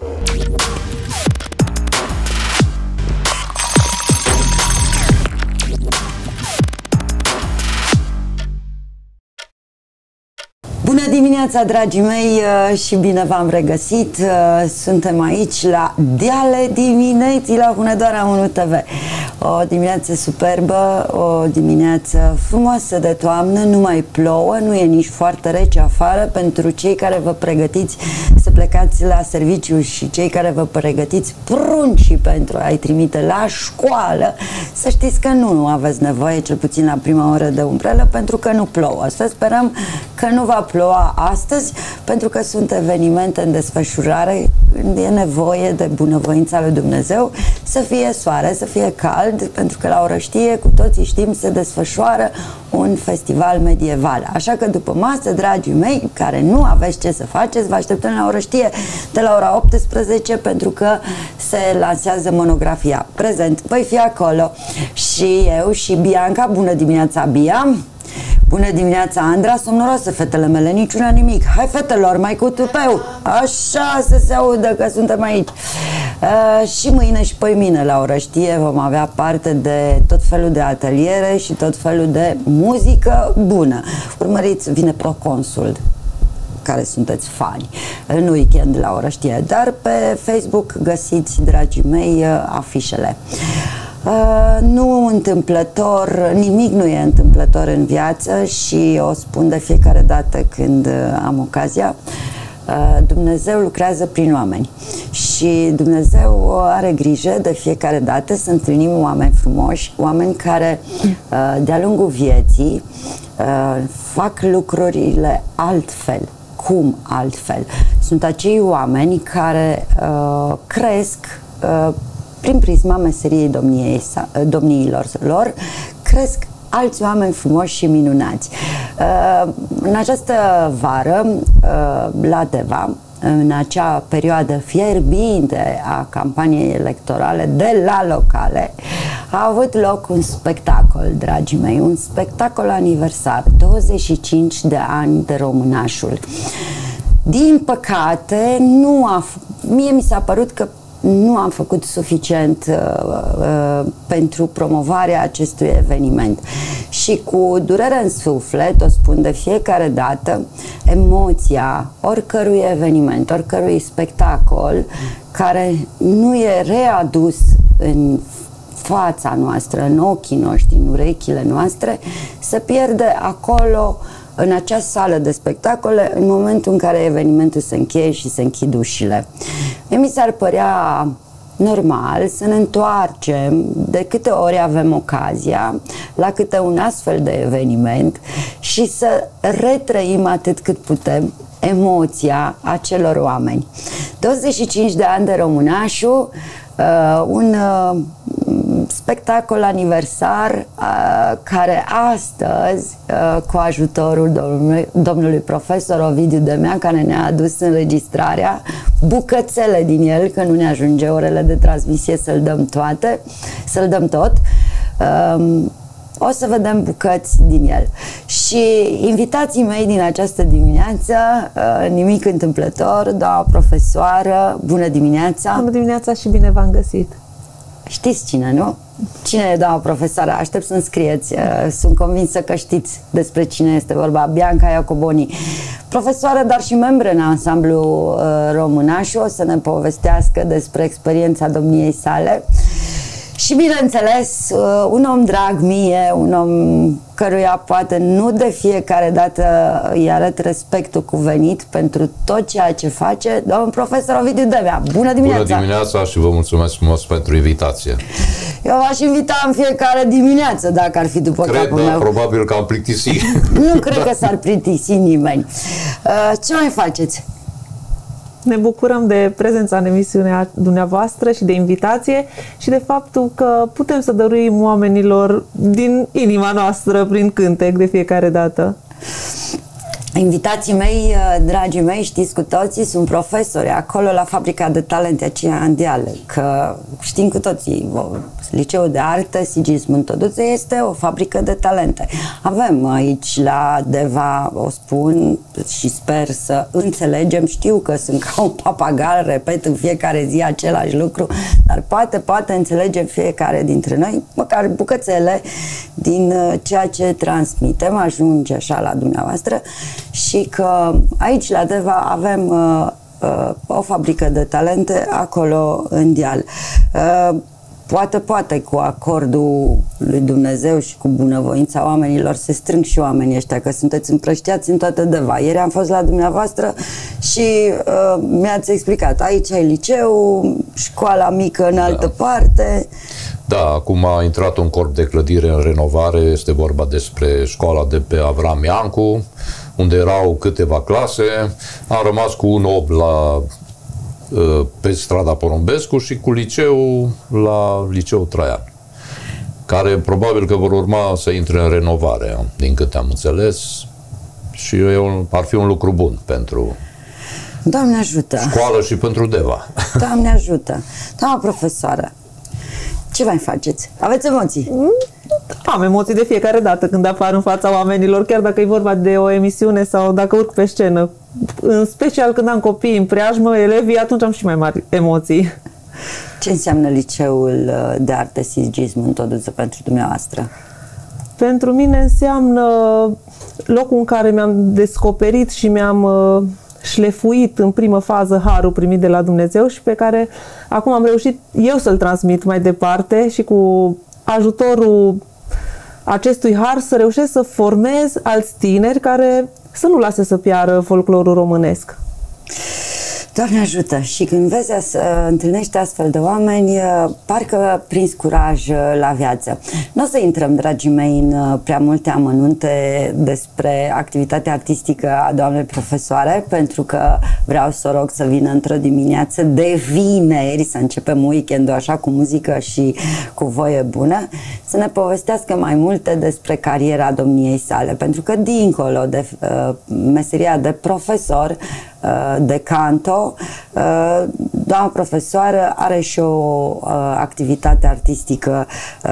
Bună dimineața, dragii mei, și bine v-am regăsit. Suntem aici la Deale dimineții la Hunedoara 1 TV. O dimineață superbă, o dimineață frumoasă de toamnă, nu mai plouă, nu e nici foarte rece afară. Pentru cei care vă pregătiți să plecați la serviciu și cei care vă pregătiți pruncii pentru a-i trimite la școală, să știți că nu aveți nevoie, cel puțin la prima oră, de umbrelă, pentru că nu plouă. Să sperăm că nu va ploua astăzi, pentru că sunt evenimente în desfășurare când e nevoie de bunăvoința lui Dumnezeu să fie soare, să fie cald, pentru că la Orăștie, cu toții știm, se desfășoară un festival medieval. Așa că după masă, dragii mei, care nu aveți ce să faceți, vă așteptăm la Orăștie de la ora 18, pentru că se lansează monografia Prezent. Voi fi acolo și eu și Bianca. Bună dimineața, Bia! Bună dimineața, Andra! Somnoroase fetele mele, niciuna nimic. Hai, fetelor, mai cu tupeu! Așa să se audă că suntem aici. Și mâine și poimine la Orăștie vom avea parte de tot felul de ateliere și tot felul de muzică bună. Urmăriți, vine Proconsul, care sunteți fani, în weekend la Orăștie, dar pe Facebook găsiți, dragii mei, afișele. Nu întâmplător, nimic nu e întâmplător în viață și o spun de fiecare dată când am ocazia. Dumnezeu lucrează prin oameni și Dumnezeu are grijă de fiecare dată să întâlnim oameni frumoși, oameni care de-a lungul vieții fac lucrurile altfel. Cum altfel? Sunt acei oameni care cresc prin prisma meseriei domniilor lor, cresc alți oameni frumoși și minunați. În această vară, la Deva, în acea perioadă fierbinte a campaniei electorale de la locale, a avut loc un spectacol, dragii mei, un spectacol aniversar, 25 de ani de Românașul. Din păcate, mie mi s-a părut că nu am făcut suficient pentru promovarea acestui eveniment. Și cu durere în suflet, o spun de fiecare dată, emoția oricărui eveniment, oricărui spectacol care nu e readus în fața noastră, în ochii noștri, în urechile noastre, se pierde acolo, în acea sală de spectacole, în momentul în care evenimentul se încheie și se închid ușile. Mi s-ar părea normal să ne întoarcem, de câte ori avem ocazia, la câte un astfel de eveniment și să retrăim atât cât putem emoția acelor oameni. 25 de ani de Românașul, un spectacol aniversar care astăzi, cu ajutorul domnului profesor Ovidiu Demea, care ne-a adus înregistrarea, bucățele din el, că nu ne ajunge orele de transmisie să-l dăm toate, să-l dăm tot, o să vedem bucăți din el. Și invitații mei din această dimineață, nimic întâmplător, doamna profesoară, bună dimineața! Bună dimineața și bine v-am găsit! Știți cine, nu? Cine e doamna profesoară? Aștept să-mi scrieți. Sunt convinsă că știți despre cine este vorba. Bianca Iacoboni, profesoară, dar și membră în ansamblu Românașul, o să ne povestească despre experiența domniei sale. Și bineînțeles, un om drag mie, un om căruia poate nu de fiecare dată îi arăt respectul cuvenit pentru tot ceea ce face, domnul profesor Ovidiu Demea. Bună dimineața! Bună dimineața și vă mulțumesc frumos pentru invitație. Eu v-aș invita în fiecare dimineață, dacă ar fi după capul meu. Probabil că am plictisit. Nu cred că s-ar plictisi nimeni. Ce mai faceți? Ne bucurăm de prezența în emisiunea dumneavoastră și de invitație și de faptul că putem să dăruim oamenilor din inima noastră prin cântec de fiecare dată. Invitații mei, dragii mei, știți cu toții, sunt profesori acolo la Fabrica de Talente aceea în Deale, că știm cu toții, Liceul de Artă Sigismund Toduță este o fabrică de talente. Avem aici la Deva, o spun și sper să înțelegem, știu că sunt ca un papagal, repet în fiecare zi același lucru, dar poate înțelegem fiecare dintre noi, măcar bucățele din ceea ce transmitem, ajunge așa la dumneavoastră, și că aici la Deva avem o fabrică de talente acolo în deal. Poate cu acordul lui Dumnezeu și cu bunăvoința oamenilor se strâng și oamenii ăștia, că sunteți împrăștiați în toată Deva. Ieri am fost la dumneavoastră și mi-ați explicat, aici e liceu, școala mică în altă parte. Da, acum a intrat un corp de clădire în renovare, este vorba despre școala de pe Avram Iancu, unde erau câteva clase, am rămas cu un ob pe strada Porumbescu și cu liceu la Liceul Traian, care probabil că vor urma să intre în renovare, din câte am înțeles, și ar fi un lucru bun pentru Doamne ajută! Școală și pentru Deva. Doamne ajută! Doamna profesoară, ce mai faceți? Aveți emoții? Am emoții de fiecare dată când apar în fața oamenilor, chiar dacă e vorba de o emisiune sau dacă urc pe scenă. În special când am copii în preajmă, elevii, atunci am și mai mari emoții. Ce înseamnă Liceul de Artă Sigismund Toduță pentru dumneavoastră? Pentru mine înseamnă locul în care mi-am descoperit și mi-am șlefuit în primă fază harul primit de la Dumnezeu și pe care acum am reușit eu să-l transmit mai departe și cu ajutorul acestui har să reușesc să formez alți tineri care să nu lase să piară folclorul românesc. Doamne ajută! Și când vezi să întâlnești astfel de oameni, parcă prinzi curaj la viață. Nu o să intrăm, dragii mei, în prea multe amănunte despre activitatea artistică a doamnei profesoare, pentru că vreau să o rog să vină într-o dimineață de vineri, să începem weekendul așa cu muzică și cu voie bună, să ne povestească mai multe despre cariera domniei sale, pentru că dincolo de meseria de profesor, de canto, doamna profesoară are și o activitate artistică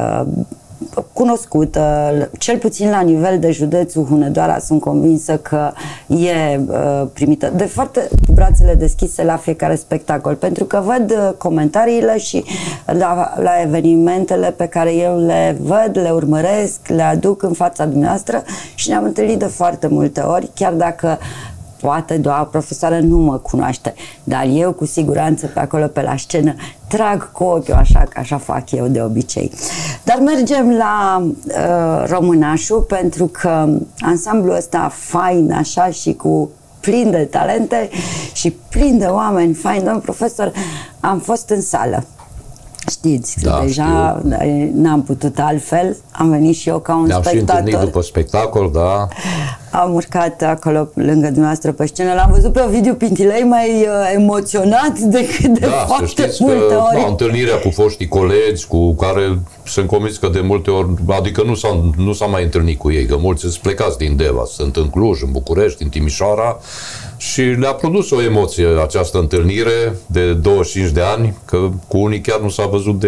cunoscută, cel puțin la nivel de județul Hunedoara, sunt convinsă că e primită de foarte cu brațele deschise la fiecare spectacol, pentru că văd comentariile și la evenimentele pe care eu le văd, le urmăresc, le aduc în fața dumneavoastră și ne-am întâlnit de foarte multe ori, chiar dacă poate doamna profesoară nu mă cunoaște, dar eu cu siguranță pe acolo, pe la scenă, trag cu ochiul așa, că așa fac eu de obicei. Dar mergem la Românașul, pentru că ansamblul ăsta fain așa și cu plin de talente și plin de oameni fain, domnul profesor, am fost în sală. Știți, da, deja n-am putut altfel, am venit și eu ca un spectator. Ne-am și întâlnit după spectacol, da. Am urcat acolo lângă dumneavoastră pe scenă, l-am văzut pe Ovidiu Pintilei mai emoționat decât de foarte multe ori. Întâlnirea cu foștii colegi, cu care sunt convins că de multe ori, adică nu s-a mai întâlnit cu ei, că mulți sunt plecați din Deva, sunt în Cluj, în București, în Timișoara, și le-a produs o emoție această întâlnire de 25 de ani, că cu unii chiar nu s-a văzut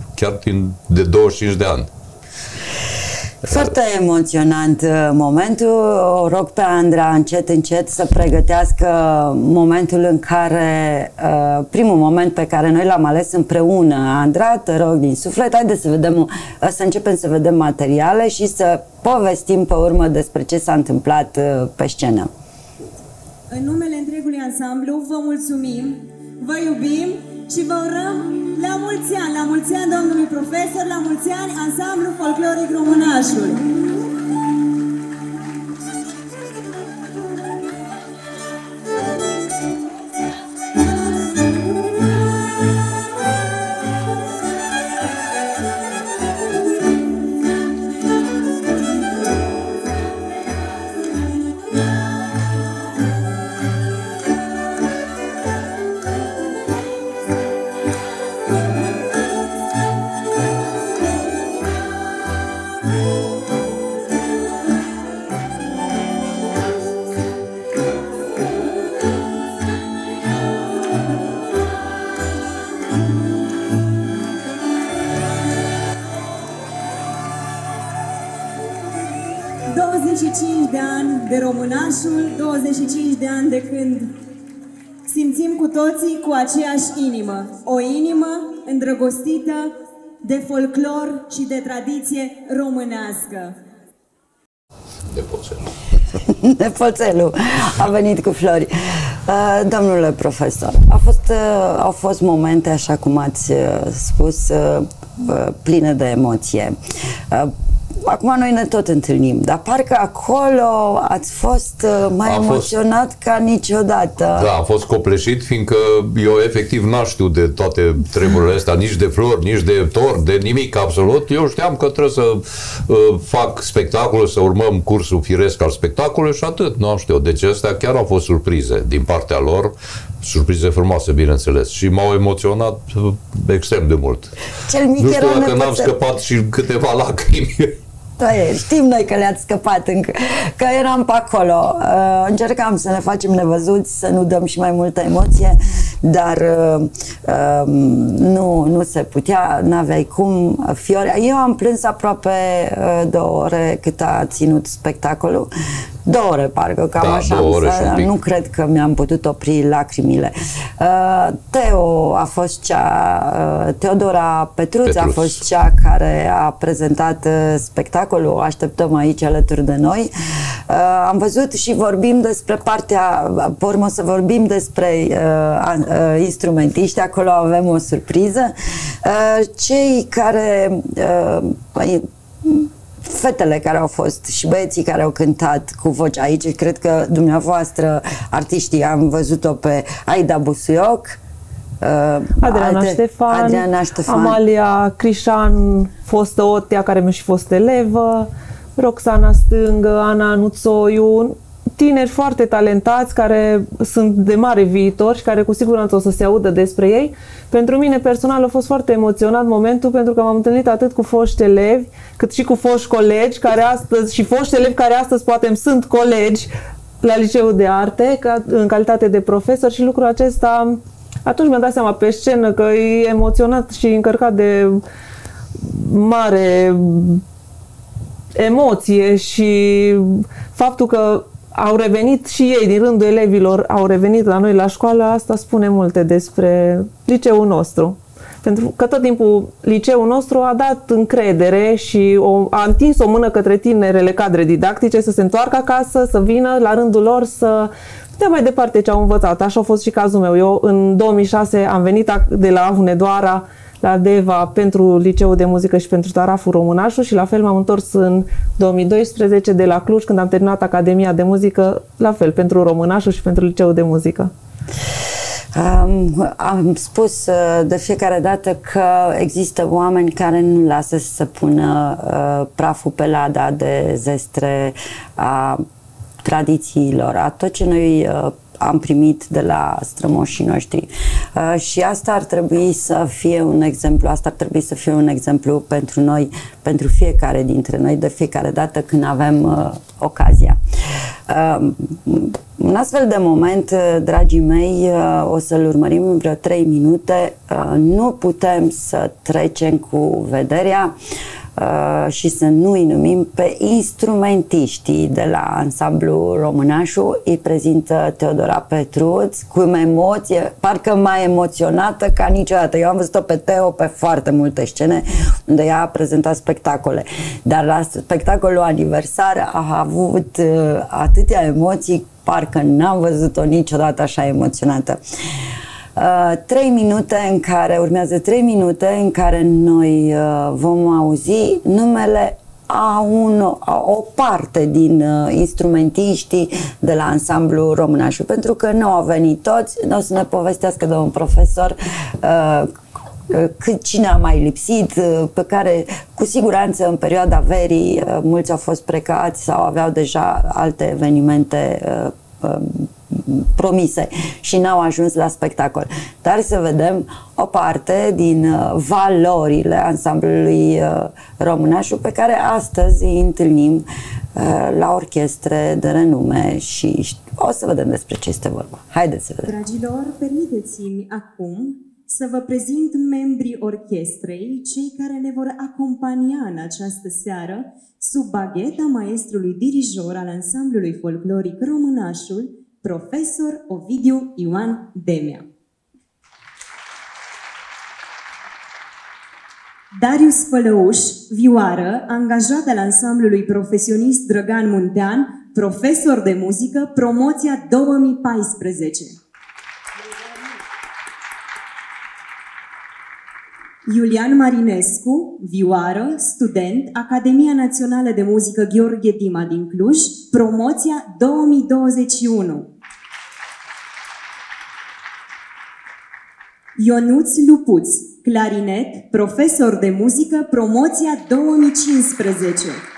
de 25 de ani. Foarte emoționant momentul. O rog pe Andra încet să pregătească momentul în care, primul moment pe care noi l-am ales împreună. Andra, te rog din suflet, haideți să începem să vedem materiale și să povestim pe urmă despre ce s-a întâmplat pe scenă. În numele întregului ansamblu vă mulțumim, vă iubim și vă urăm la mulți ani domnului profesor, la mulți ani ansamblu folcloric Românașul. de Românașul, 25 de ani de când simțim cu toții cu aceeași inimă. O inimă îndrăgostită de folclor și de tradiție românească. Nepoțelul a venit cu flori. Domnule profesor, au fost momente, așa cum ați spus, pline de emoție. Acum noi ne tot întâlnim, dar parcă acolo ați fost mai emoționat ca niciodată. Da, am fost copleșit, fiindcă eu efectiv n-am știut de toate treburile astea, nici de flori, nici de tort, de nimic absolut. Eu știam că trebuie să fac spectacole, să urmăm cursul firesc al spectacolului și atât. Nu am știut. Deci astea chiar au fost surprize din partea lor. Surprize frumoase, bineînțeles. Și m-au emoționat extrem de mult. Cel mic nu știu dacă n-am scăpat și câteva lacrimi. Știm noi că le-ați scăpat încă, că eram pe acolo. Încercam să ne facem nevăzuți, să nu dăm și mai multă emoție, dar nu se putea, n-aveai cum. Eu am plâns aproape 2 ore cât a ținut spectacolul. 2 ore, parcă, cam da, așa. Nu cred că mi-am putut opri lacrimile. Teo a fost Teodora Petruț a fost cea care a prezentat spectacolul. O așteptăm aici alături de noi. Am văzut și vorbim despre partea, pormă să vorbim despre instrumentiști. Acolo avem o surpriză. Cei care fetele care au fost și băieții care au cântat cu voce aici, cred că dumneavoastră, artiștii, am văzut-o pe Aida Busuioc, Adriana Ștefan, Amalia Crișan, fostă Otea, care mi-a și fost elevă, Roxana Stângă, Ana Nuțoiu, tineri foarte talentați care sunt de mare viitor și care cu siguranță o să se audă despre ei. Pentru mine personal a fost foarte emoționat momentul, pentru că m-am întâlnit atât cu foști elevi, cât și cu foști colegi care astăzi, și foști elevi care astăzi poate sunt colegi la Liceul de Arte în calitate de profesor, și lucrul acesta atunci mi-am dat seama pe scenă că e emoționat și încărcat de mare emoție, și faptul că au revenit și ei din rândul elevilor, au revenit la noi la școală, asta spune multe despre liceul nostru. Pentru că tot timpul liceul nostru a dat încredere și a întins o mână către tinerele cadre didactice să se întoarcă acasă, să vină la rândul lor să dea mai departe ce au învățat. Așa a fost și cazul meu. Eu în 2006 am venit de la Hunedoara la Deva pentru Liceul de Muzică și pentru Taraful Românașul, și la fel m-am întors în 2012 de la Cluj, când am terminat Academia de Muzică, la fel pentru Românașul și pentru Liceul de Muzică. Am spus de fiecare dată că există oameni care nu lasă să pună praful pe lada de zestre a tradițiilor, a tot ce noi am primit de la strămoșii noștri. Și asta ar trebui să fie un exemplu, asta ar trebui să fie un exemplu pentru noi, pentru fiecare dintre noi, de fiecare dată când avem ocazia. Un astfel de moment, dragii mei, o să-l urmărim în vreo 3 minute. Nu putem să trecem cu vederea și să nu îi numim pe instrumentiștii de la ansamblu Românașul. Îi prezintă Teodora Petruț cu emoție, parcă mai emoționată ca niciodată. Eu am văzut-o pe Teo pe foarte multe scene unde ea a prezentat spectacole, dar la spectacolul aniversar a avut atâtea emoții, parcă n-am văzut-o niciodată așa emoționată. 3 minute în care urmează 3 minute în care noi vom auzi numele a o parte din instrumentiștii de la ansamblu Românașul, pentru că nu au venit toți. O să ne povestească domnul profesor cine a mai lipsit, pe care cu siguranță în perioada verii mulți au fost plecați sau aveau deja alte evenimente promise și n-au ajuns la spectacol. Dar să vedem o parte din valorile ansamblului Românașul, pe care astăzi îi întâlnim la orchestre de renume și o să vedem despre ce este vorba. Haideți să vedem. Dragilor, permiteți-mi acum să vă prezint membrii orchestrei, cei care ne vor acompania în această seară sub bagheta maestrului dirijor al ansamblului folcloric Românașul, profesor Ovidiu Ioan Demea. Darius Fălăuș, vioară, angajat al ansamblului profesionist Drăgan Muntean, profesor de muzică, promoția 2014. Iulian Marinescu, vioară, student, Academia Națională de Muzică Gheorghe Dima din Cluj, promoția 2021. Ionuț Lupuț, clarinet, profesor de muzică, promoția 2015.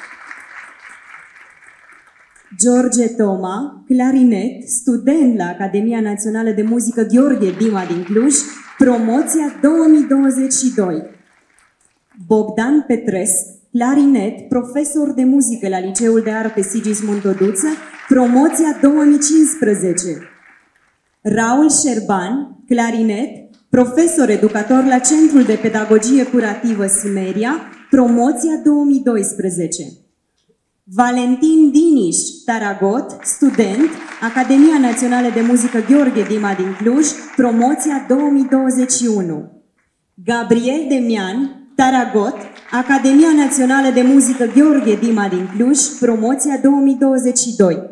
George Toma, clarinet, student la Academia Națională de Muzică Gheorghe Dima din Cluj, promoția 2022. Bogdan Petresc, clarinet, profesor de muzică la Liceul de Arte Sigismund Toduță, promoția 2015. Raul Șerban, clarinet, profesor educator la Centrul de Pedagogie Curativă Simeria, promoția 2012. Valentin Diniș, taragot, student, Academia Națională de Muzică Gheorghe Dima din Cluj, promoția 2021. Gabriel Demian, taragot, Academia Națională de Muzică Gheorghe Dima din Cluj, promoția 2022.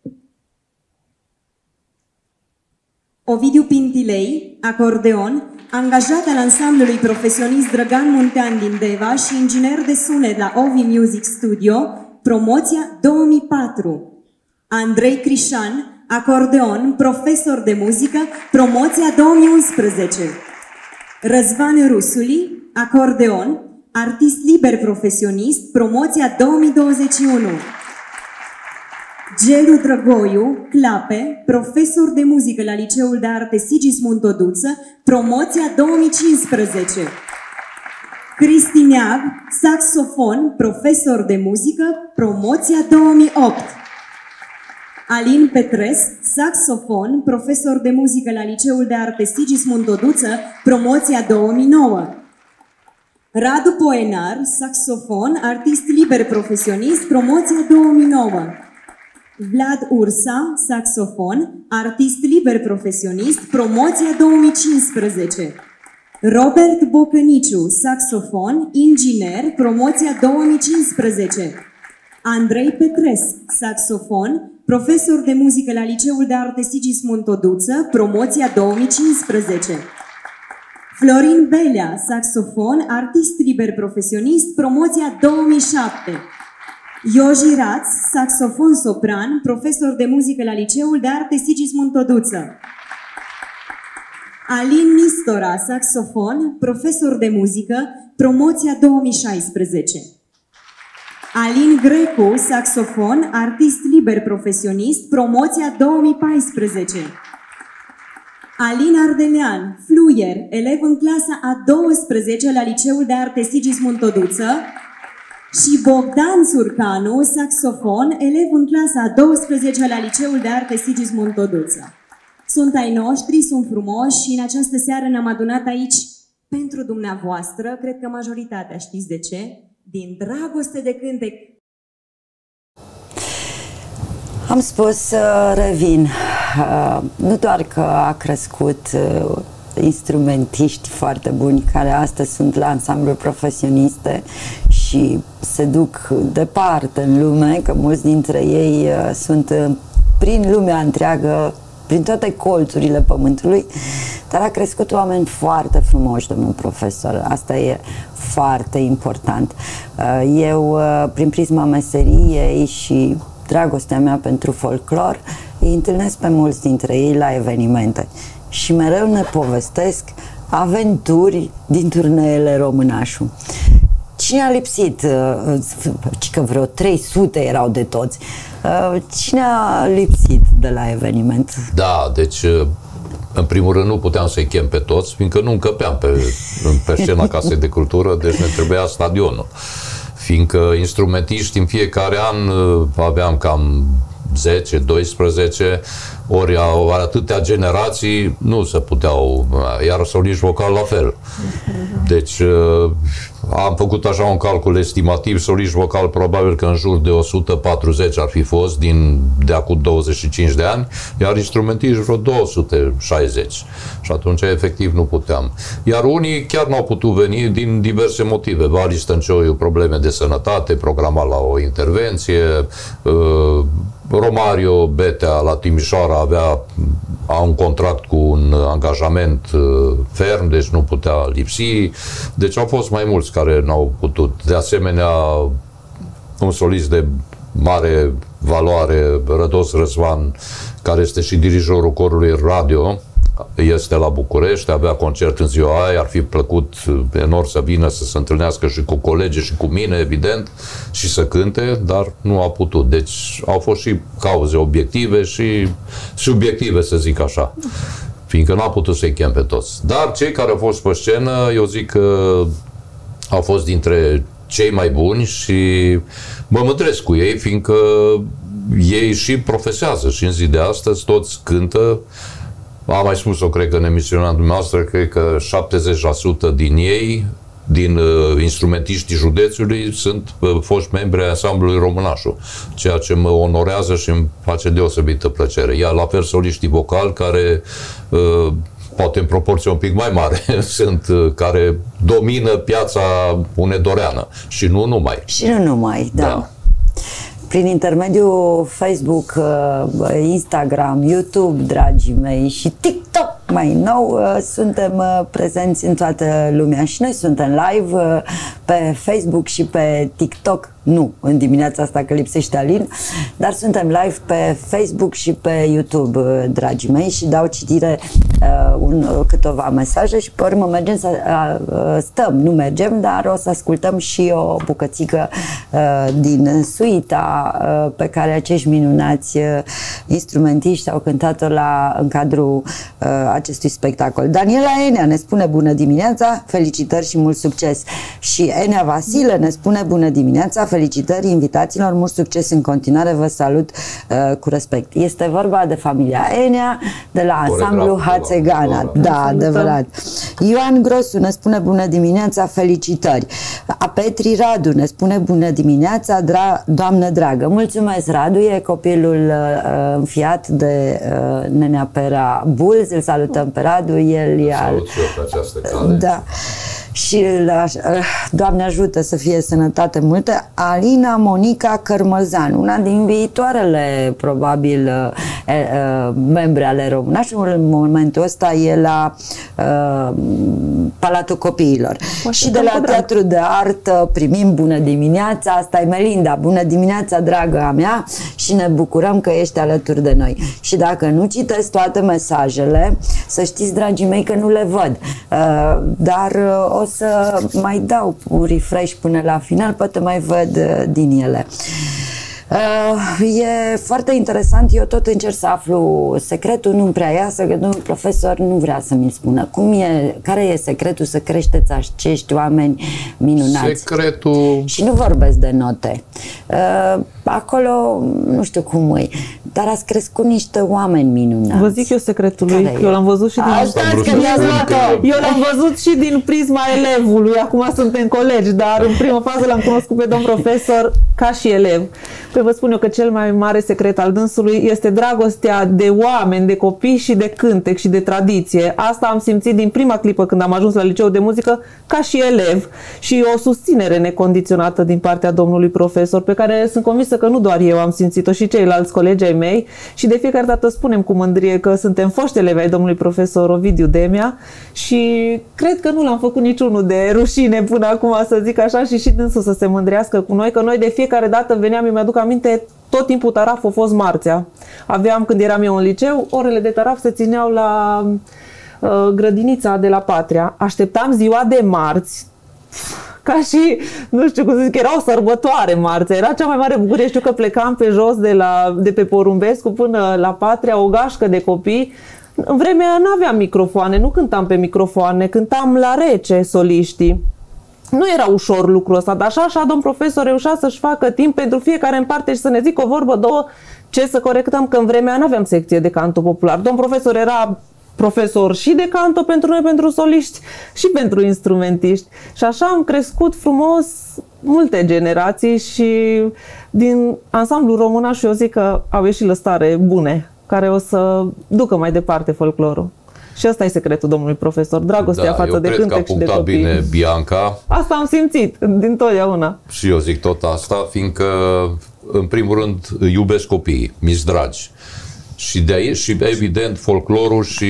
Ovidiu Pintilei, acordeon, angajat al ansamblului profesionist Drăgan Muntean din Deva și inginer de sunet la Ovi Music Studio, promoția 2004. Andrei Crișan, acordeon, profesor de muzică, promoția 2011. Răzvan Rusuli, acordeon, artist liber profesionist, promoția 2021. Gelu Drăgoiu, clape, profesor de muzică la Liceul de Arte Sigismund Toduță, promoția 2015. Cristi Neag, saxofon, profesor de muzică, promoția 2008. Alin Petresc, saxofon, profesor de muzică la Liceul de Arte Sigismund Toduță, promoția 2009. Radu Poenar, saxofon, artist liber profesionist, promoția 2009. Vlad Ursa, saxofon, artist liber profesionist, promoția 2015. Robert Bocăniciu, saxofon, inginer, promoția 2015. Andrei Petresc, saxofon, profesor de muzică la Liceul de Arte Sigismund Toduță, promoția 2015. Florin Belea, saxofon, artist liber profesionist, promoția 2007. Ioji Raț, saxofon sopran, profesor de muzică la Liceul de Arte Sigismund Toduță. Alin Nistora, saxofon, profesor de muzică, promoția 2016. Alin Grecu, saxofon, artist liber profesionist, promoția 2014. Alin Ardelean, fluier, elev în clasa a 12 la Liceul de Arte Sigismund Toduță, și Bogdan Surcanu, saxofon, elev în clasa a 12 la Liceul de Arte Sigismund Toduță. Sunt ai noștri, sunt frumoși și în această seară ne-am adunat aici pentru dumneavoastră. Cred că majoritatea știți de ce. Din dragoste de cântec. Am spus să revin. Nu doar că a crescut instrumentiști foarte buni care astăzi sunt la ansambluri profesioniste și se duc departe în lume, că mulți dintre ei sunt prin lumea întreagă, prin toate colțurile pământului, dar a crescut oameni foarte frumoși, domnul profesor. Asta e foarte important. Eu, prin prisma meseriei și dragostea mea pentru folclor, îi întâlnesc pe mulți dintre ei la evenimente și mereu ne povestesc aventuri din turneele Românașul. Cine a lipsit? Că vreo 300 erau de toți. Cine a lipsit de la eveniment? Da, deci în primul rând nu puteam să-i chem pe toți, fiindcă nu încăpeam pe scena Casei de Cultură, deci ne trebuia stadionul. Fiindcă instrumentiști în fiecare an aveam cam 10, 12, ori atâtea generații nu se puteau, iar soliști vocal la fel. Deci am făcut așa un calcul estimativ, soliști vocal probabil că în jur de 140 ar fi fost de acum 25 de ani, iar instrumentiști vreo 260. Și atunci efectiv nu puteam. Iar unii chiar n-au putut veni din diverse motive. Vali Stăncioiu, probleme de sănătate, programat la o intervenție, Romario Betea la Timișoara a un contract cu un angajament ferm, deci nu putea lipsi. Deci au fost mai mulți care n-au putut. De asemenea, un solist de mare valoare, Rădos Răzvan, care este și dirijorul corului radio, este la București, avea concert în ziua aia, ar fi plăcut enorm să vină să se întâlnească și cu colegii și cu mine, evident, și să cânte, dar nu a putut. Deci au fost și cauze obiective și subiective, să zic așa, fiindcă n-a putut să-i chem pe toți. Dar cei care au fost pe scenă, eu zic că au fost dintre cei mai buni și mă mândresc cu ei, fiindcă ei și profesează și în zi de astăzi toți cântă. Am mai spus-o, cred că în emisiunea dumneavoastră, cred că 70% din ei, din instrumentiștii județului, sunt foști membri ai ansamblului Românașul, ceea ce mă onorează și îmi face deosebită plăcere. Iar la fel soliștii vocali, care poate în proporție un pic mai mare, sunt care domină piața unedoreană și nu numai. Și nu numai, da. Prin intermediul Facebook, Instagram, YouTube, dragii mei, și TikTok mai nou, suntem prezenți în toată lumea și noi suntem live pe Facebook și pe TikTok. Nu în dimineața asta că lipsește Alin, dar suntem live pe Facebook și pe YouTube, dragii mei, și dau citire câteva mesaje și pe urmă mergem să stăm, nu mergem, dar o să ascultăm și o bucățică din suita pe care acești minunați instrumentiști au cântat-o în cadrul acestui spectacol. Daniela Enea ne spune bună dimineața, felicitări și mult succes. Și Enea Vasile ne spune bună dimineața, felicitări invitațiilor, mult succes în continuare, vă salut cu respect. Este vorba de familia Enea, de la ansamblu Hațegana. Da, adevărat. Ioan Grosu ne spune bună dimineața, felicitări. Petri Radu ne spune bună dimineața, doamnă dragă. Mulțumesc, Radu, e copilul înfiat de nenea Pera Bulz, îl salutăm pe Radu, el e al... Salut și eu pe această cale. Da. Și Doamne ajută să fie sănătate multă. Alina Monica Cărmăzan, una din viitoarele probabil membre ale Românașului, în momentul ăsta e la Palatul Copiilor. Și de la Teatru de Artă primim bună dimineața, asta e Melinda, bună dimineața, dragă a mea, și ne bucurăm că ești alături de noi. Și dacă nu citesc toate mesajele, să știți, dragii mei, că nu le văd, dar o să mai dau un refresh până la final, poate mai văd din ele. E foarte interesant, eu tot încerc să aflu secretul, nu-mi prea iasă, că domnul profesor nu vrea să mi spună. Care e secretul să creșteți acești oameni minunați? Secretul... Și nu vorbesc de note. Acolo, nu știu cum e, dar ați crescut niște oameni minunați. Vă zic eu secretul lui, eu l-am văzut și din... Eu l-am văzut și din prisma elevului, acum suntem colegi, dar în prima fază l-am cunoscut pe domn profesor ca și elev. Păi vă spun eu că cel mai mare secret al dânsului este dragostea de oameni, de copii și de cântec și de tradiție. Asta am simțit din prima clipă când am ajuns la liceul de muzică ca și elev, și o susținere necondiționată din partea domnului profesor, pe care sunt convinsă că nu doar eu am simțit-o, și ceilalți colegi ai mei, și de fiecare dată spunem cu mândrie că suntem foști elevi ai domnului profesor Ovidiu Demea și cred că nu l-am făcut niciunul de rușine până acum, să zic așa, și dânsul să se mândrească cu noi, că noi de fiecare dată veneam, eu mi-aduc aminte, tot timpul taraf a fost marțea. Aveam, când eram eu în liceu, orele de taraf se țineau la grădinița de la Patria. Așteptam ziua de marți, ca și, nu știu cum să zic, era o sărbătoare marțea, era cea mai mare bucurie. Știu că plecam pe jos de pe Porumbescu până la Patria, o gașcă de copii. În vremea aia nu aveam microfoane, nu cântam pe microfoane, cântam la rece soliștii. Nu era ușor lucrul ăsta, dar așa domn profesor reușea să-și facă timp pentru fiecare în parte și să ne zică o vorbă, două, Ce să corectăm? Că în vremea aia nu aveam secție de canto popular. Domn profesor era profesor și de canto pentru noi, pentru soliști și pentru instrumentiști. Și așa am crescut frumos multe generații și din ansamblul românaș eu zic că au ieșit lăstare bune, care o să ducă mai departe folclorul. Și ăsta e secretul domnului profesor, dragostea față de cântec și de copii. Bine Bianca. Asta am simțit din totdeauna. Și eu zic tot asta, fiindcă în primul rând iubesc copiii, mi-s dragi. Și de aici și evident folclorul și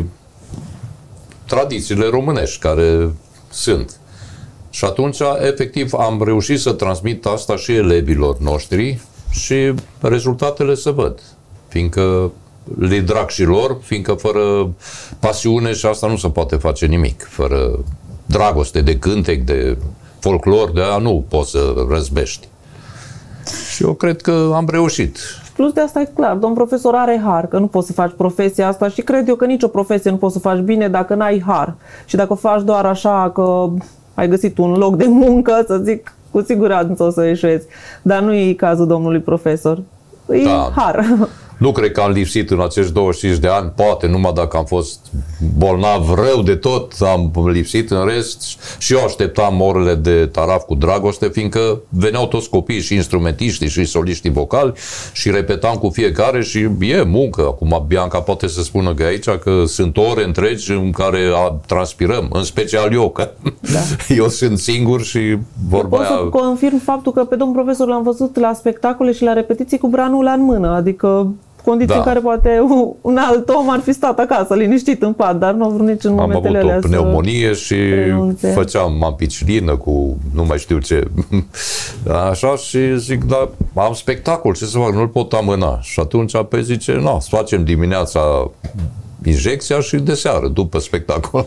tradițiile românești care sunt. Și atunci, efectiv, am reușit să transmit asta și elevilor noștri și rezultatele se văd. Fiindcă le drag și lor, fiindcă fără pasiune și asta nu se poate face nimic. Fără dragoste de cântec, de folclor, de aia nu poți să răzbești. Și eu cred că am reușit. Plus de asta e clar, domn profesor are har, că nu poți să faci profesia asta și cred eu că nicio profesie nu poți să faci bine dacă n-ai har. Și dacă faci doar așa că ai găsit un loc de muncă, să zic, cu siguranță o să eșuezi. Dar nu e cazul domnului profesor. E har. Nu cred că am lipsit în acești 25 de ani, poate numai dacă am fost bolnav rău de tot, am lipsit, în rest și eu așteptam orele de taraf cu dragoste, fiindcă veneau toți copiii și instrumentiștii și soliștii vocali și repetam cu fiecare și e muncă. Acum Bianca poate să spună că aici că sunt ore întregi în care transpirăm, în special eu, că eu sunt singur și vorba aia... Pot să confirm faptul că pe domn profesor l-am văzut la spectacole și la repetiții cu branula în mână, adică condiții în care poate un alt om ar fi stat acasă, liniștit în pat, dar nu a vrut nici în momentele alea. Am avut o pneumonie și făceam ampicilină cu nu mai știu ce. Așa și zic, da, am spectacol, ce să fac, nu-l pot amâna. Și atunci pe zice, nu, să facem dimineața injecția și de seară, după spectacol.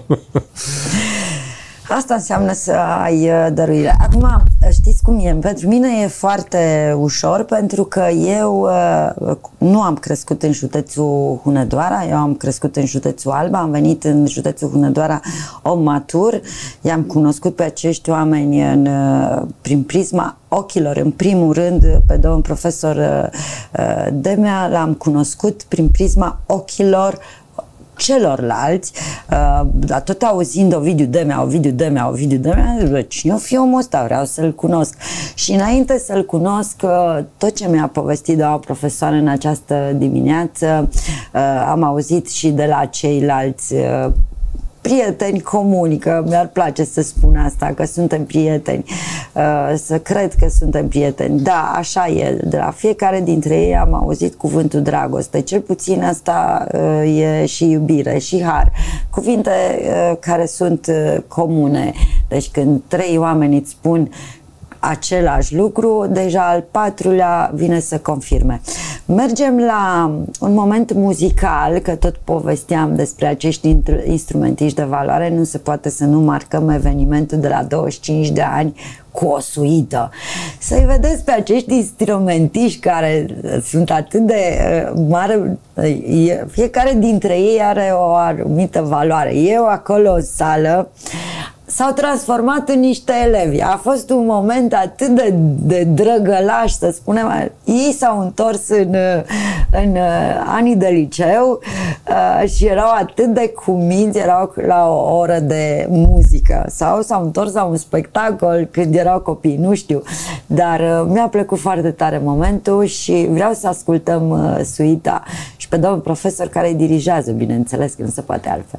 Asta înseamnă să ai dăruire. Acum, știți cum e? Pentru mine e foarte ușor, pentru că eu nu am crescut în județul Hunedoara, eu am crescut în județul Alba, am venit în județul Hunedoara om matur, i-am cunoscut pe acești oameni prin prisma ochilor. În primul rând, pe domnul profesor Demea l-am cunoscut prin prisma ochilor celorlalți, dar tot auzind Ovidiu Demea, cine o fi omul ăsta, vreau să-l cunosc. Și înainte să-l cunosc, tot ce mi-a povestit doamna profesoară în această dimineață, am auzit și de la ceilalți prieteni comuni, că mi-ar place să spun asta, că suntem prieteni, să cred că suntem prieteni. Da, așa e, de la fiecare dintre ei am auzit cuvântul dragoste, cel puțin asta e și iubire, și har, cuvinte care sunt comune. Deci când trei oameni îți spun același lucru, deja al patrulea vine să confirme. Mergem la un moment muzical, că tot povesteam despre acești instrumentiști de valoare, nu se poate să nu marcăm evenimentul de la 25 de ani cu o suită. Să-i vedeți pe acești instrumentiști care sunt atât de mare, fiecare dintre ei are o anumită valoare. Eu acolo în sală s-au transformat în niște elevi. A fost un moment atât de drăgălaș, să spunem. Ei s-au întors în anii de liceu și erau atât de cuminți, erau la o oră de muzică sau s-au întors la un spectacol când erau copii, nu știu. Dar mi-a plăcut foarte tare momentul și vreau să ascultăm suita și pe domnul profesor care îi dirigează, bineînțeles că nu se poate altfel.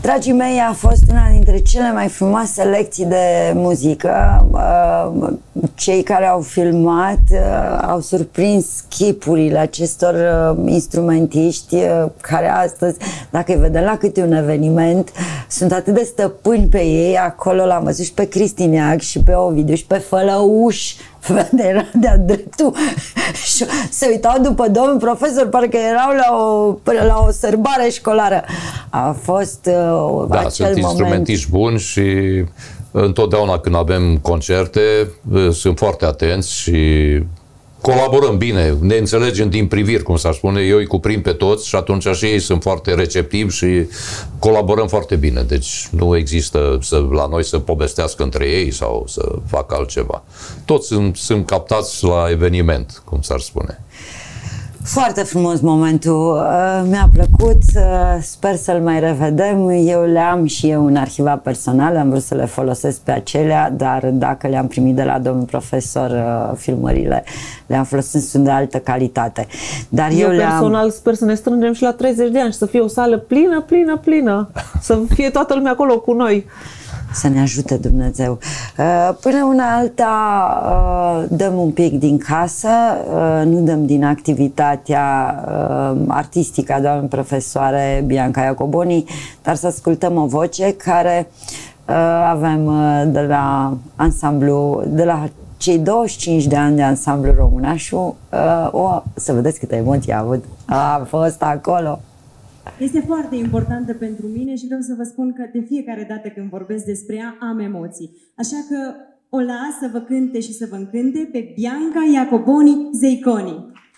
Dragii mei, a fost una dintre cele mai frumoase lecții de muzică. Cei care au filmat au surprins chipurile acestor instrumentiști care astăzi, dacă îi vedem la câte un eveniment, sunt atât de stăpâni pe ei. Acolo l-am văzut și pe Cristineac și pe Ovidiu și pe Fălăuș. Era de-a dreptul și se uitau după domnul profesor, parcă erau la o sărbare școlară. A fost acel sunt moment. Instrumentiști buni și întotdeauna când avem concerte sunt foarte atenți și colaborăm bine, ne înțelegem din priviri, cum s-ar spune, eu îi cuprind pe toți și atunci și ei sunt foarte receptivi și colaborăm foarte bine. Deci nu există la noi să povestească între ei sau să facă altceva. Toți sunt captați la eveniment, cum s-ar spune. Foarte frumos momentul, mi-a plăcut, sper să-l mai revedem. Eu le am și eu în arhiva personală, am vrut să le folosesc pe acelea, dar dacă le-am primit de la domnul profesor, filmările le-am folosit, sunt de altă calitate. Dar eu personal sper să ne strângem și la 30 de ani și să fie o sală plină, plină, plină, să fie toată lumea acolo cu noi. Să ne ajute Dumnezeu. Până una alta dăm un pic din casă, nu dăm din activitatea artistică a doamnei profesoare Bianca Iacoboni, dar să ascultăm o voce care avem de la ansamblu, de la cei 25 de ani de ansamblu Românașul. Să vedeți câtă emoție a avut. A fost acolo. Este foarte importantă pentru mine și vreau să vă spun că de fiecare dată când vorbesc despre ea am emoții. Așa că o las să vă cânte și să vă încânte pe Bianca Iacoboni Zeiconi.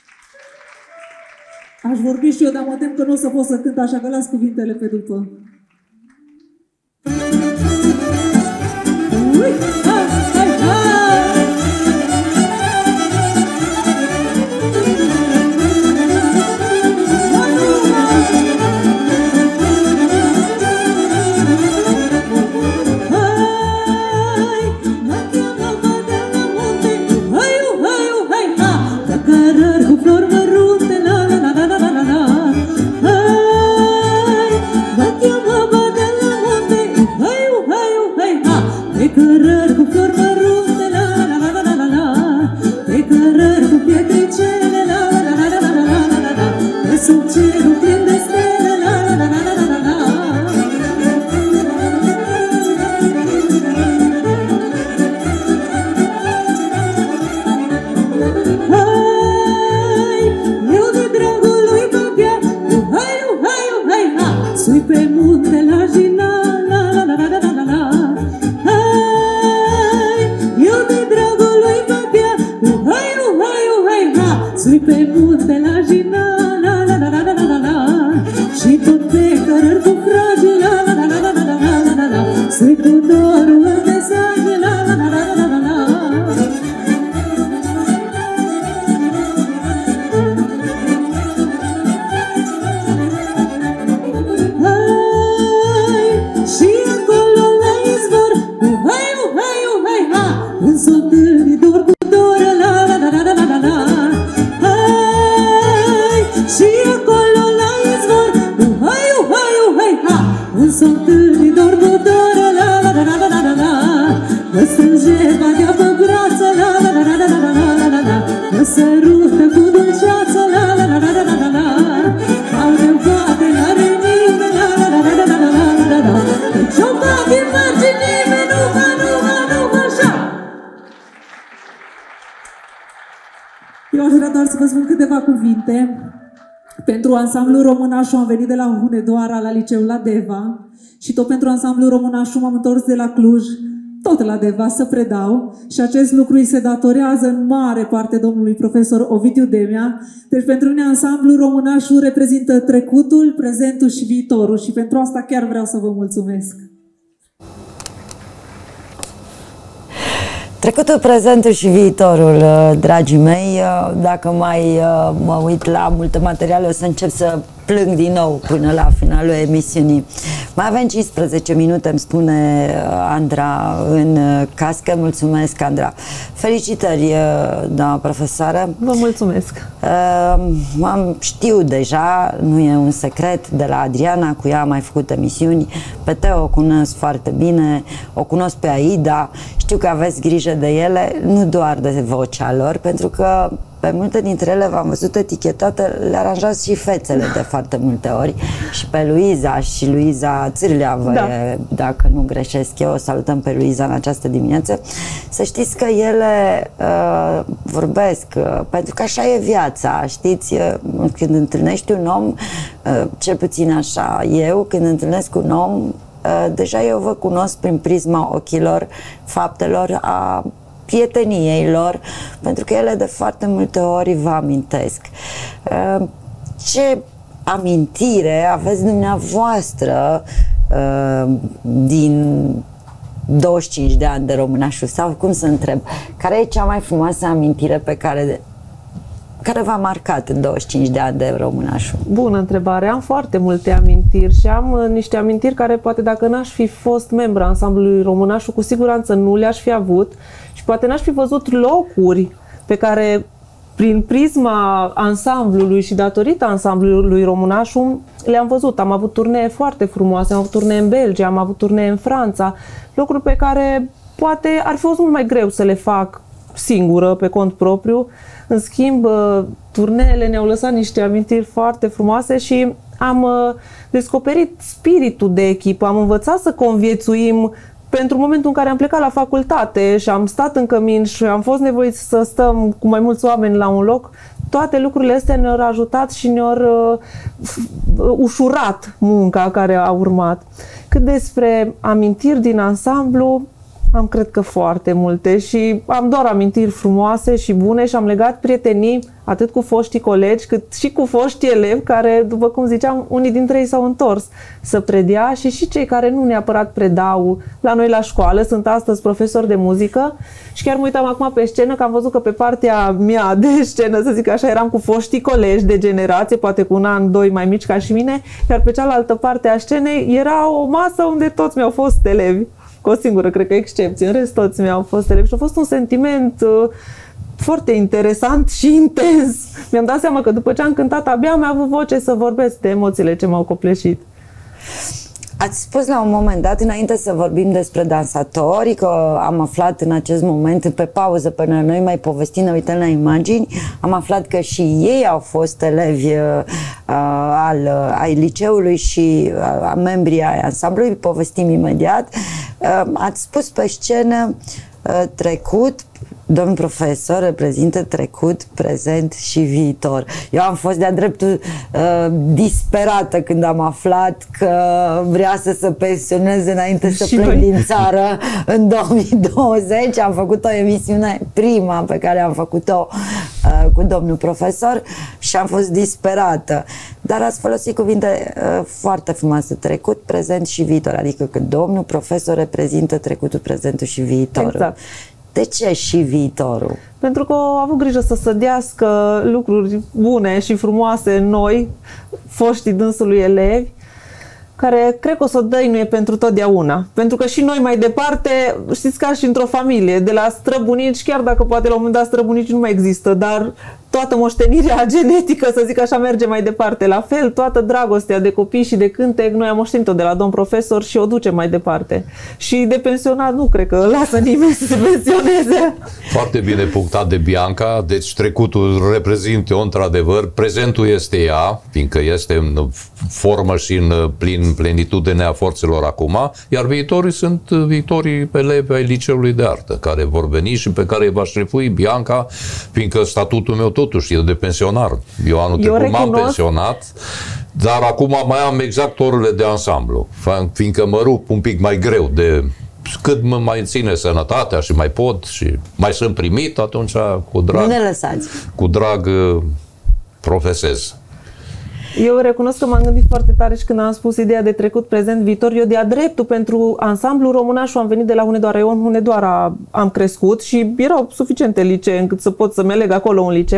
Aș vorbi și eu, dar mă tem că nu o să pot să cânt, așa că las cuvintele pe după. Ui, hai, hai, hai! Pentru ansamblul Românașul am venit de la Hunedoara la liceul la Deva și tot pentru ansamblul Românașul m-am întors de la Cluj, tot la Deva, să predau și acest lucru îi se datorează în mare parte domnului profesor Ovidiu Demea. Deci pentru mine ansamblul Românașul reprezintă trecutul, prezentul și viitorul și pentru asta chiar vreau să vă mulțumesc. Trecutul, prezentul și viitorul, dragii mei, dacă mai mă uit la multe materiale, o să încep să plâng din nou până la finalul emisiunii. Mai avem 15 minute, îmi spune Andra în cască. Mulțumesc, Andra. Felicitări, doamna profesoară. Vă mulțumesc. Știu deja, nu e un secret, de la Adriana, cu ea am mai făcut emisiuni. Pe Teo o cunosc foarte bine, o cunosc pe Aida, știu că aveți grijă de ele, nu doar de vocea lor, pentru că pe multe dintre ele v-am văzut etichetate, le aranjați și fețele de foarte multe ori. Și pe Luiza și Luiza Țârleavă, da. Dacă nu greșesc eu, o salutăm pe Luiza în această dimineață. Să știți că ele vorbesc, pentru că așa e viața, știți? Când întâlnești un om, cel puțin așa eu, când întâlnesc un om, deja eu vă cunosc prin prisma ochilor, faptelor, a prieteniei lor, pentru că ele de foarte multe ori vă amintesc. Ce amintire aveți dumneavoastră din 25 de ani de Românașul? Sau cum să întreb, care e cea mai frumoasă amintire pe care v-a marcat în 25 de ani de Românașul? Bună întrebare. Am foarte multe amintiri și am niște amintiri care poate dacă n-aș fi fost membra ansamblului Românașul, cu siguranță nu le-aș fi avut și poate n-aș fi văzut locuri pe care prin prisma ansamblului și datorită ansamblului Românașul le-am văzut. Am avut turnee foarte frumoase, am avut turnee în Belgia, am avut turnee în Franța, lucruri pe care poate ar fi fost mult mai greu să le fac singură, pe cont propriu. În schimb, turneele ne-au lăsat niște amintiri foarte frumoase și am descoperit spiritul de echipă, am învățat să conviețuim pentru momentul în care am plecat la facultate și am stat în cămin și am fost nevoiți să stăm cu mai mulți oameni la un loc. Toate lucrurile astea ne-au ajutat și ne-au ușurat munca care a urmat. Cât despre amintiri din ansamblu, am cred că foarte multe și am doar amintiri frumoase și bune și am legat prietenii atât cu foștii colegi cât și cu foștii elevi care, după cum ziceam, unii dintre ei s-au întors să predea și cei care nu neapărat predau la noi la școală, sunt astăzi profesori de muzică și chiar mă uitam acum pe scenă că am văzut că pe partea mea de scenă, să zic așa, eram cu foștii colegi de generație, poate cu un an, doi mai mici ca și mine, iar pe cealaltă parte a scenei era o masă unde toți mi-au fost elevi. Cu o singură, cred că excepție. În rest, toți mi-au fost elevi și a fost un sentiment foarte interesant și intens. Mi-am dat seama că după ce am cântat, abia am avut voce să vorbesc de emoțiile ce m-au copleșit. Ați spus la un moment dat, înainte să vorbim despre dansatori, că am aflat în acest moment, pe pauză, până noi mai povestim, ne uităm la imagini, am aflat că și ei au fost elevi ai liceului și membrii ai ansamblului, povestim imediat. Ați spus pe scenă trecut, domnul profesor reprezintă trecut, prezent și viitor. Eu am fost de-a dreptul disperată când am aflat că vrea să se pensioneze înainte să plec din țară în 2020. Am făcut o emisiune, prima pe care am făcut-o cu domnul profesor și am fost disperată. Dar ați folosit cuvinte foarte frumoase, trecut, prezent și viitor. Adică că domnul profesor reprezintă trecutul, prezentul și viitorul. Exact. De ce și viitorul? Pentru că au avut grijă să sădească lucruri bune și frumoase în noi, foștii dânsului elevi, care cred că o să dăinuie pentru totdeauna. Pentru că și noi mai departe, știți, ca și într-o familie, de la străbunici, chiar dacă poate la un moment dat străbunici nu mai există, dar toată moștenirea genetică, să zic așa, merge mai departe. La fel, toată dragostea de copii și de cântec, noi am moștenit-o de la domn profesor și o ducem mai departe. Și de pensionat nu cred că lasă nimeni să se pensioneze. Foarte bine punctat de Bianca, deci trecutul reprezintă într-adevăr, prezentul este ea, fiindcă este în formă și în plenitudinea forțelor acum, iar viitorii sunt viitorii elevi ai liceului de artă, care vor veni și pe care va șrefui Bianca, fiindcă statutul meu totuși e de pensionar. Eu anul trecut m-am pensionat, dar acum mai am exact orele de ansamblu, fiindcă mă rup un pic mai greu de cât mă mai ține sănătatea și mai pot și mai sunt primit, atunci cu drag, nu ne lăsați. Cu drag profesez. Eu recunosc că m-am gândit foarte tare și când am spus ideea de trecut, prezent, viitor. Eu de-a dreptul pentru ansamblul Românașul am venit de la Hunedoara. Eu în Hunedoara am crescut și erau suficiente licee încât să pot să-mi aleg acolo un liceu.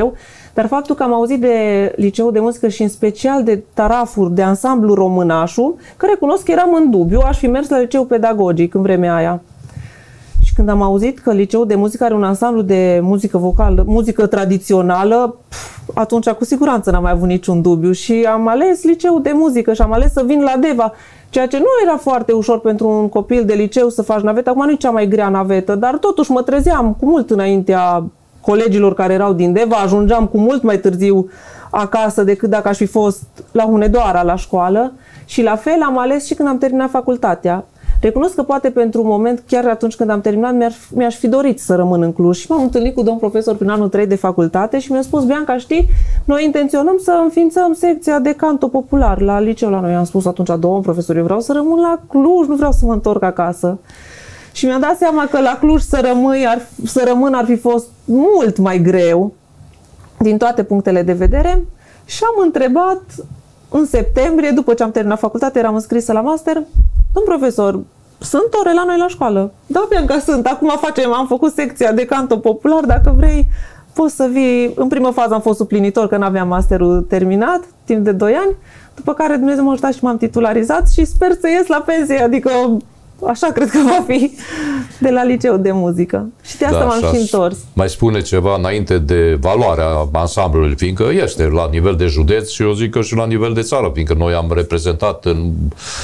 dar faptul că am auzit de Liceul de Muzică și în special de tarafuri de ansamblu Românașul, că recunosc că eram în dubiu, aș fi mers la liceu pedagogic în vremea aia. Și când am auzit că Liceul de Muzică are un ansamblu de muzică vocală, muzică tradițională, atunci cu siguranță n-am mai avut niciun dubiu și am ales Liceul de Muzică și am ales să vin la Deva, ceea ce nu era foarte ușor pentru un copil de liceu să faci navetă. Acum nu e cea mai grea navetă, dar totuși mă trezeam cu mult înaintea colegilor care erau din Deva, ajungeam cu mult mai târziu acasă decât dacă aș fi fost la Hunedoara la școală și la fel am ales și când am terminat facultatea. Recunosc că poate pentru un moment, chiar atunci când am terminat, mi-aș fi dorit să rămân în Cluj. Și m-am întâlnit cu domn profesor prin anul 3 de facultate și mi-a spus: Bianca, știi, noi intenționăm să înființăm secția de canto popular la liceu la noi. Am spus atunci: domn profesor, eu vreau să rămân la Cluj, nu vreau să mă întorc acasă. Și mi-am dat seama că la Cluj să rămân ar fi fost mult mai greu din toate punctele de vedere și am întrebat în septembrie, după ce am terminat facultatea, eram înscrisă la master: domn profesor, sunt ore la noi la școală? Da, Bianca, sunt. Acum am făcut secția de canto popular, dacă vrei poți să vii. În primă fază am fost suplinitor, că n-aveam masterul terminat, timp de 2 ani, după care Dumnezeu m-a ajutat și m-am titularizat și sper să ies la pensie, adică așa cred că va fi, de la Liceul de Muzică. Și de asta m-am și întors. Mai spune ceva înainte de valoarea ansamblului, fiindcă este la nivel de județ și eu zic că și la nivel de țară, fiindcă noi am reprezentat în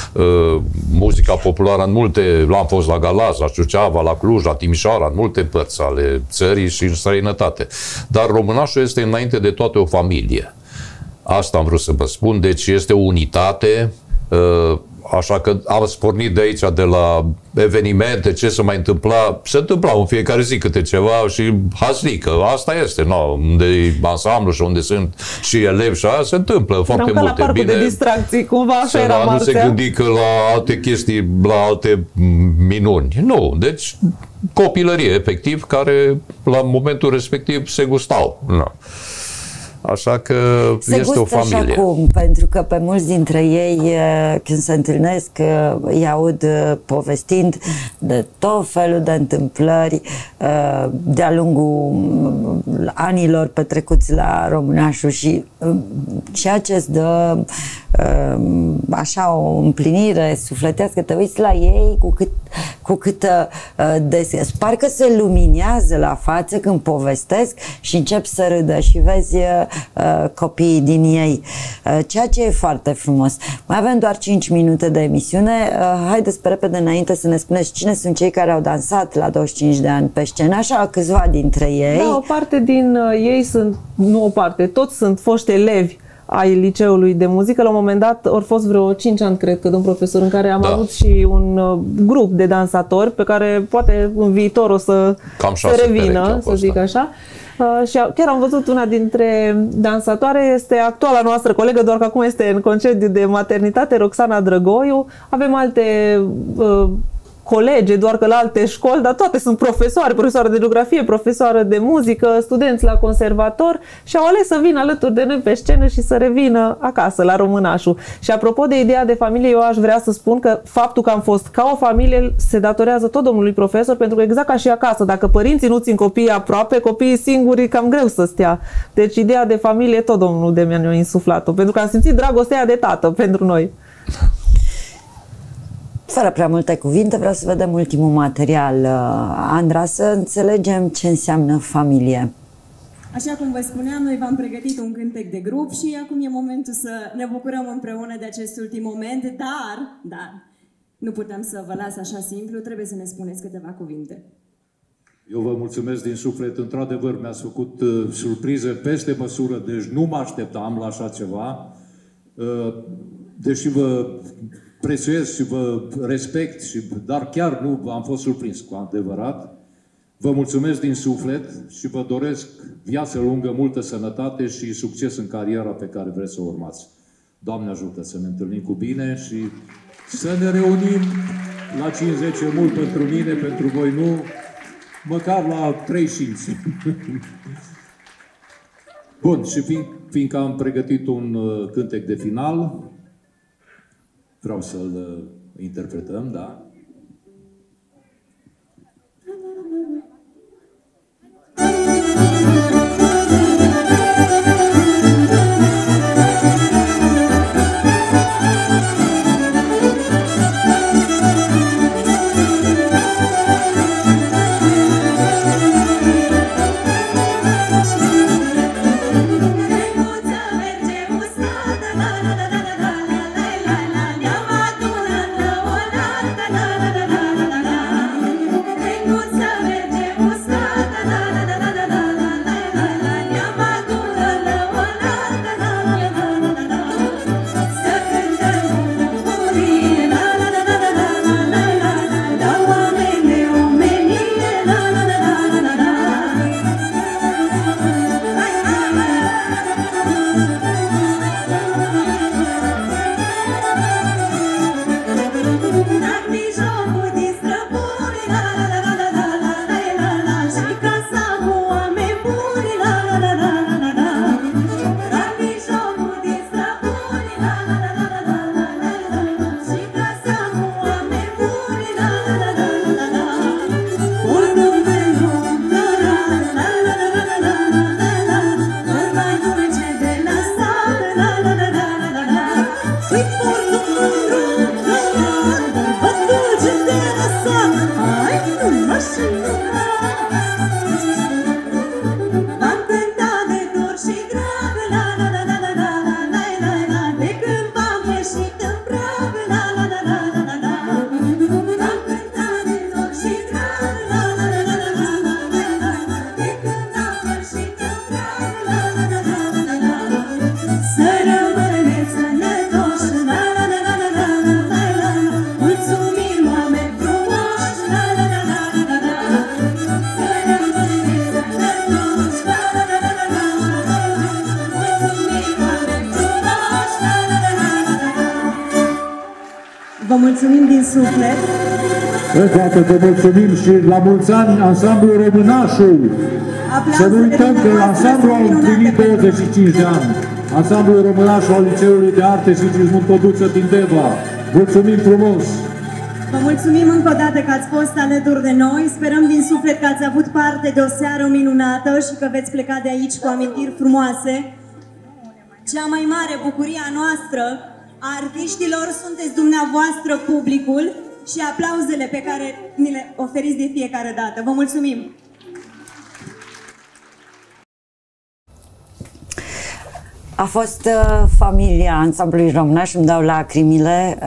muzica populară în multe, am fost la Galați, la Suceava, la Cluj, la Timișoara, în multe părți ale țării și în străinătate. Dar Românașul este înainte de toate o familie. Asta am vrut să vă spun, deci este o unitate. Așa că am pornit de aici, de la evenimente, ce se mai întâmpla. Se întâmpla în fiecare zi câte ceva și haznică. Asta este, unde e ansamblu și unde sunt și elevi și aia, se întâmplă foarte multe. La parcul de distracții, cumva așa era marțea. Nu se gândi că la alte chestii, la alte minuni. Nu, deci copilărie, efectiv, care la momentul respectiv se gustau. Așa că este o familie. Și acum, pentru că pe mulți dintre ei, când se întâlnesc, îi aud povestind de tot felul de întâmplări de-a lungul anilor petrecuți la Românașul și ceea ce îți dă așa o împlinire sufletească, te uiți la ei cu câtă parcă se luminează la față când povestesc și încep să râdă și vezi copiii din ei, ceea ce e foarte frumos. Mai avem doar 5 minute de emisiune. Haideți pe repede înainte să ne spuneți cine sunt cei care au dansat la 25 de ani pe scenă, așa câțiva dintre ei. Da, o parte din ei sunt, nu o parte, toți sunt foști elevi ai Liceului de Muzică. La un moment dat au fost vreo 5 ani, cred că, domn profesor, în care am avut și un grup de dansatori pe care poate în viitor o să revină, să zic așa. Și chiar am văzut una dintre dansatoare, este actuala noastră colegă, doar că acum este în concediu de maternitate, Roxana Drăgoiu. Avem alte colege, doar că la alte școli, dar toate sunt profesoară de geografie, profesoară de muzică, studenți la conservator și au ales să vină alături de noi pe scenă și să revină acasă la Românașul. Și apropo de ideea de familie, eu aș vrea să spun că faptul că am fost ca o familie se datorează tot domnului profesor, pentru că exact ca și acasă, dacă părinții nu țin copiii aproape, copiii singuri e cam greu să stea. Deci ideea de familie tot domnul Demian ne-a insuflat-o, pentru că am simțit dragostea de tată pentru noi. Fără prea multe cuvinte, vreau să vedem ultimul material. Andra, să înțelegem ce înseamnă familie. Așa cum vă spuneam, noi v-am pregătit un cântec de grup și acum e momentul să ne bucurăm împreună de acest ultim moment, dar nu putem să vă las așa simplu, trebuie să ne spuneți câteva cuvinte. Eu vă mulțumesc din suflet, într-adevăr mi-ați făcut surprize peste măsură, deci nu mă așteptam la așa ceva, deși vă prețuiesc și vă respect, dar chiar nu am fost surprins cu adevărat. Vă mulțumesc din suflet și vă doresc viață lungă, multă sănătate și succes în cariera pe care vreți să o urmați. Doamne ajută să ne întâlnim cu bine și să ne reunim la 50, mult pentru mine, pentru voi nu, măcar la 35. Bun, și fiindcă am pregătit un cântec de final, vreau să-l interpretăm, da? mulțumim din suflet. Încă o dată vă mulțumim și la mulți ani Ansamblu Românașu. Să nu uităm că ansamblul a împlinit 25 de ani. Ansamblul Românașu al Liceului de Arte și Gismund Codruță din Deva. Mulțumim frumos! Vă mulțumim încă o dată că ați fost alături de noi. Sperăm din suflet că ați avut parte de o seară minunată și că veți pleca de aici cu amintiri frumoase. Cea mai mare bucurie a noastră, a artiștilor, sunteți dumneavoastră, publicul, și aplauzele pe care ni le oferiți de fiecare dată. Vă mulțumim! A fost familia Ansamblului Românaș, îmi dau lacrimile.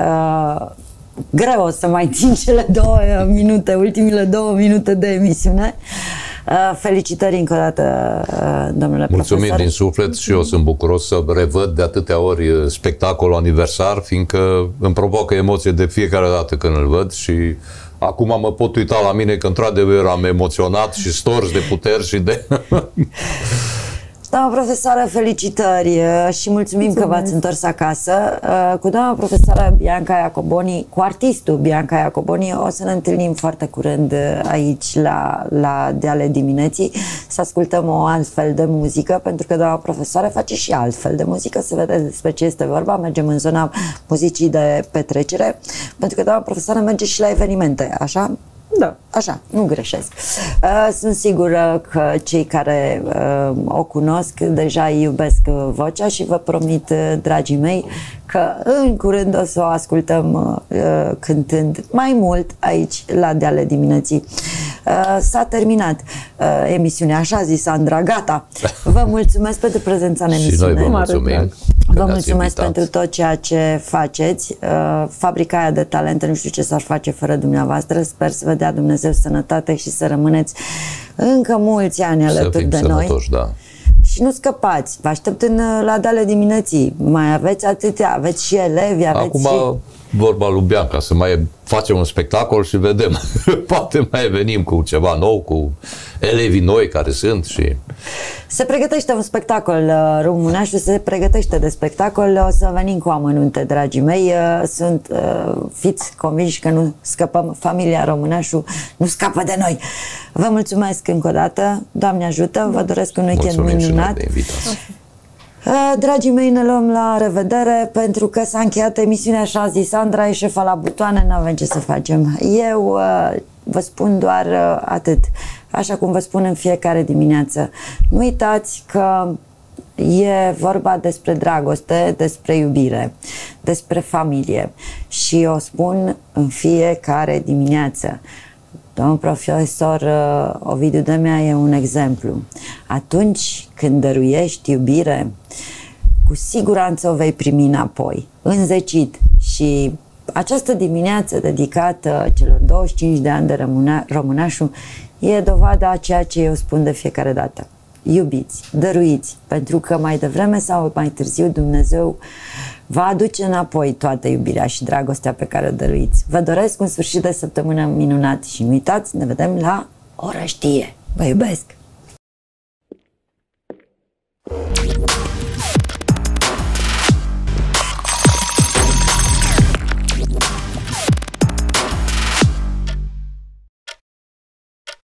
Greu să mai țin cele 2 minute, ultimile 2 minute de emisiune. Felicitări încă o dată, domnule profesor. Mulțumim din suflet și eu sunt bucuros să revăd de atâtea ori spectacolul aniversar, fiindcă îmi provoacă emoție de fiecare dată când îl văd și acum mă pot uita la mine că într-adevăr am emoționat și stors de puteri și de... Doamna profesoară, felicitări și mulțumim că v-ați întors acasă. Cu doamna profesoară Bianca Iacoboni, cu artistul Bianca Iacoboni, o să ne întâlnim foarte curând aici la Deale Dimineții, să ascultăm o altfel de muzică, pentru că doamna profesoară face și altfel de muzică, să vedeți despre ce este vorba. Mergem în zona muzicii de petrecere, pentru că doamna profesoară merge și la evenimente, așa? Da. Așa, nu greșesc. Sunt sigură că cei care o cunosc deja îi iubesc vocea și vă promit, dragii mei, că în curând o să o ascultăm cântând mai mult aici la Deale Dimineții. S-a terminat emisiunea, așa zis Sandra, gata. Vă mulțumesc pentru prezența în emisiune. Și noi vă mulțumim. Vă mulțumesc pentru tot ceea ce faceți. Fabrica aia de talente, nu știu ce s-ar face fără dumneavoastră. Sper să vă dea Dumnezeu sănătate și să rămâneți încă mulți ani alături de noi. Da. Și nu scăpați. Vă aștept la Deale Dimineții. Mai aveți atâtea, aveți și elevi, aveți acum și... vorba lui Bianca, să mai facem un spectacol și vedem. Poate mai venim cu ceva nou, cu elevii noi care sunt și... Se pregătește un spectacol Românașul, se pregătește de spectacol, o să venim cu amănunte, dragii mei. Fiți convinși că nu scăpăm, familia Românașul nu scapă de noi. Vă mulțumesc încă o dată, Doamne ajută, vă doresc un weekend minunat. Dragii mei, ne luăm la revedere, pentru că s-a încheiat emisiunea, așa a zis Sandra, e șefa la butoane, n-avem ce să facem. Eu vă spun doar atât, așa cum vă spun în fiecare dimineață. Nu uitați că e vorba despre dragoste, despre iubire, despre familie și o spun în fiecare dimineață. Domnul profesor Ovidiu Demea e un exemplu. Atunci când dăruiești iubire, cu siguranță o vei primi înapoi, înzecit. Și această dimineață dedicată celor 25 de ani de Românașul e dovada a ceea ce eu spun de fiecare dată. Iubiți, dăruiți, pentru că mai devreme sau mai târziu Dumnezeu va aduce înapoi toată iubirea și dragostea pe care o dăruiți. Vă doresc un sfârșit de săptămână minunat și nu uitați, ne vedem la oră știe. Vă iubesc!